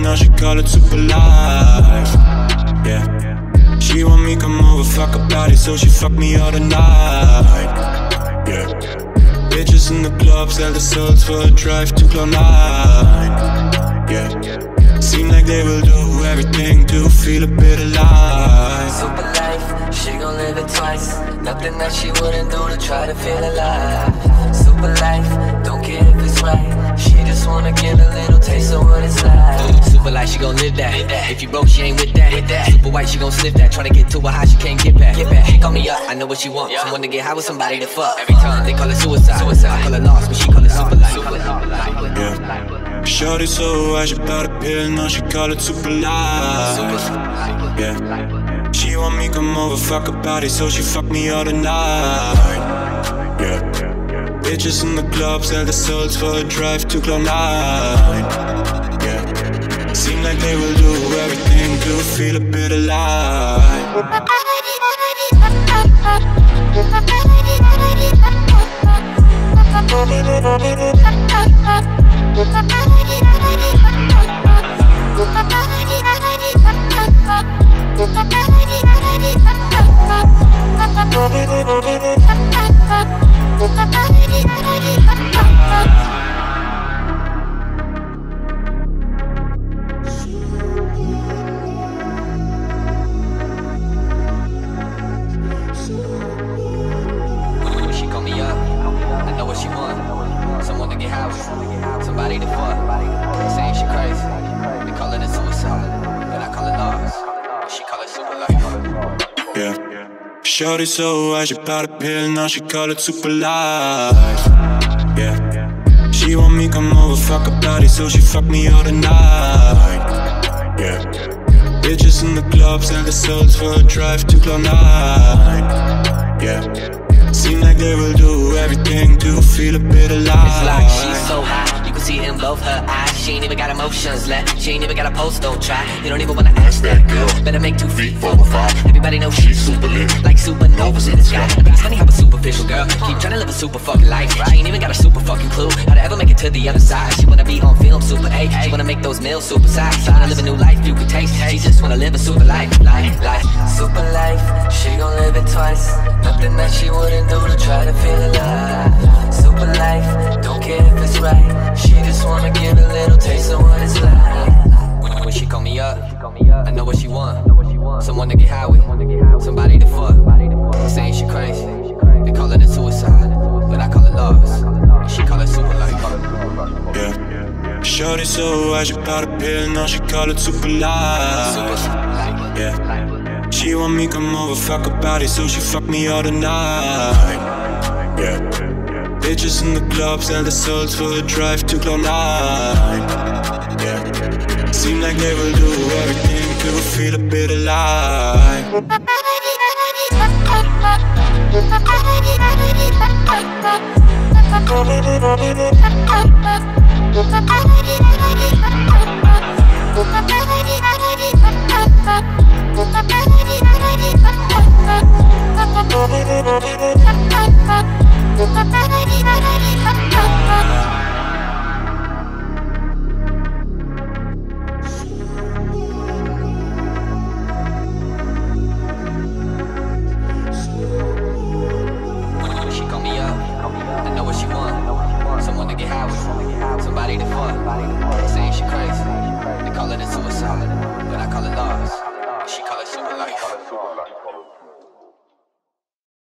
now she call it super life. Yeah, she want me come over, fuck her body, so she fuck me all the night. Yeah, bitches in the club sell the souls for a drive to Cloud9. Yeah, seem like they will do everything to feel a bit alive. Super life, she gon' live it twice. Nothing that she wouldn't do to try to feel alive. Super life, don't care if it's right. She just wanna get a little taste of what it's like. Super life, she gon' live that. If you broke, she ain't with that. Super white, she gon' sniff that. Tryna get to a high, she can't get back. She call me up, I know what she want. Someone to get high with, somebody to fuck. Every time they call it suicide. I call it lost, but she call it super life. Yeah, shorty so high, she bought a pill, now she call it super life. Yeah, she want me come over, fuck her body, so she fuck me all the night. Yeah, bitches in the club sell the souls for a drive to Cloud9. Yeah, seem like they will do everything to feel a bit alive. She call me up, I know what she want. Someone to get high with, somebody to fuck. Saying she crazy, they call it a suicide, but I call it lost. She call it super life. Yeah, shorty so high, she bought a pill, now she call it super life. Yeah, she want me come over, fuck her body, so she fuck me all the night. Yeah, bitches in the club sell the souls for a drive to Cloud9. Yeah, seem like they will do everything to feel a bit alive. It's like she's so high, you can see it in both her eyes. She ain't even got emotions left, she ain't even got a post, don't try. You don't even wanna ask that girl, better make 2 feet for a fall. Everybody knows she's super lit, like supernovas in the sky. But it's funny how a superficial girl keep trying to live a super fucking life. She ain't even got a super fucking clue how to ever make it to the other side. She wanna be on film, super A. She wanna make those meals super size. She wanna live a new life you can taste. She just wanna live a super life, life. Super life, she gon' live it twice. Nothing that she wouldn't do to try to feel alive. Super life, don't care if it's right. She just wanna get a little taste of what it's like. When she call me up, I know what she want. Someone to get high with, somebody to fuck. Saying she crazy, they call it a suicide, but I call it lost. She call it super life. Yeah, shorty so high, she bought a pill, now she call it super life. Yeah, she want me come over, fuck her body, so she fuck me all the night. Yeah, bitches in the club sell the souls for a drive to Cloud9. Yeah, seem like they will do everything to feel a bit alive. Thank you.